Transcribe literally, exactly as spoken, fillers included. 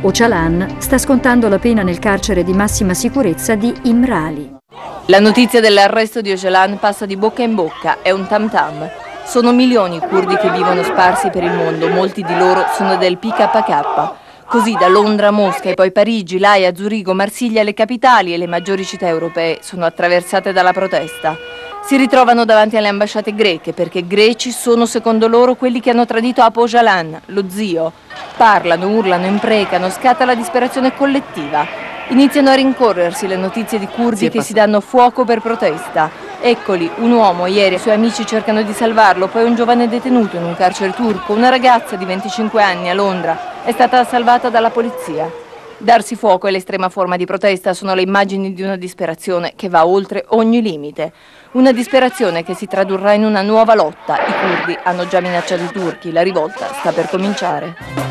Öcalan sta scontando la pena nel carcere di massima sicurezza di Imrali. La notizia dell'arresto di Öcalan passa di bocca in bocca, è un tam tam. Sono milioni i curdi che vivono sparsi per il mondo, molti di loro sono del P K K. Così da Londra a Mosca e poi Parigi, L'Aia, Zurigo, Marsiglia, le capitali e le maggiori città europee sono attraversate dalla protesta. Si ritrovano davanti alle ambasciate greche perché greci sono secondo loro quelli che hanno tradito Apo Öcalan, lo zio. Parlano, urlano, imprecano, scatta la disperazione collettiva. Iniziano a rincorrersi le notizie di curdi che si danno fuoco per protesta. Eccoli, un uomo, ieri i suoi amici cercano di salvarlo, poi un giovane detenuto in un carcere turco, una ragazza di venticinque anni a Londra, è stata salvata dalla polizia. Darsi fuoco e l'estrema forma di protesta sono le immagini di una disperazione che va oltre ogni limite. Una disperazione che si tradurrà in una nuova lotta. I curdi hanno già minacciato i turchi, la rivolta sta per cominciare.